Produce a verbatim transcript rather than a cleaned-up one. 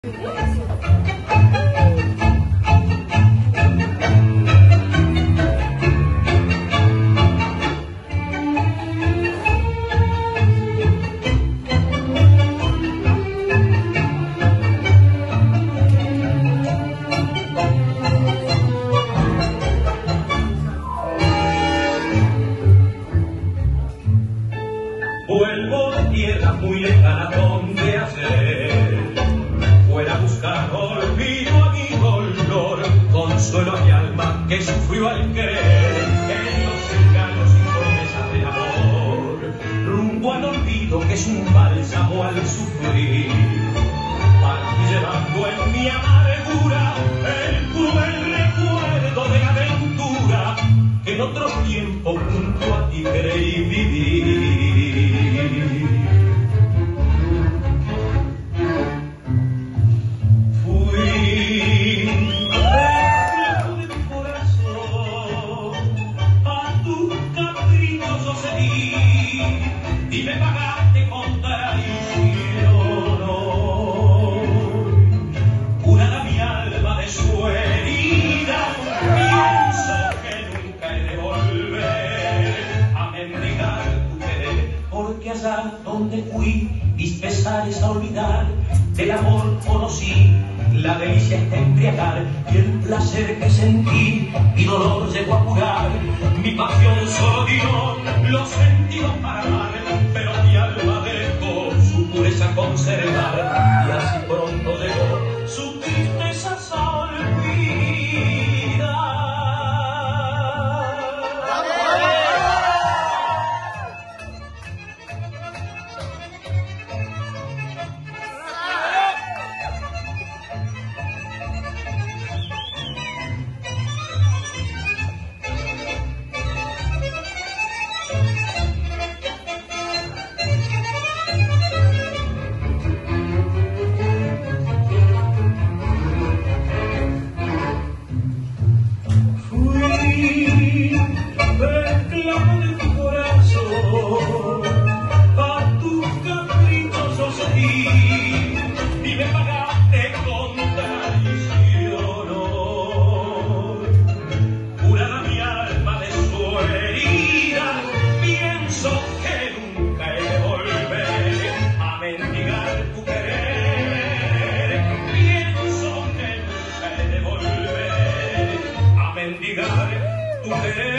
Vuelvo de tierra muy lejana donde ayer fuera a buscar olvido a mi dolor, consuelo a mi alma que sufrió al creer en los engaños y promesas de amor, rumbo al olvido que es un bálsamo al sufrir, partí llevando en mi amargura el cruel recuerdo de la aventura que en otro tiempo junto a ti creí vivir. Y me pagaste con traición, curada mi alma de su herida, pienso que nunca he de volver a mendigar tu querer, porque allá donde fui mis pesares a olvidar, del amor conocí la delicia es embriagar, y el placer que sentí mi dolor llegó a curar, mi pasión solo dio los sentidos para amar, pero mi alma dejó su pureza conservar, y así pronto llegó su tristeza a olvidar. Y me pagaste con traición, curada mi alma de su herida, pienso que nunca he de volver a mendigar tu querer, pienso que nunca he de volver a mendigar tu querer.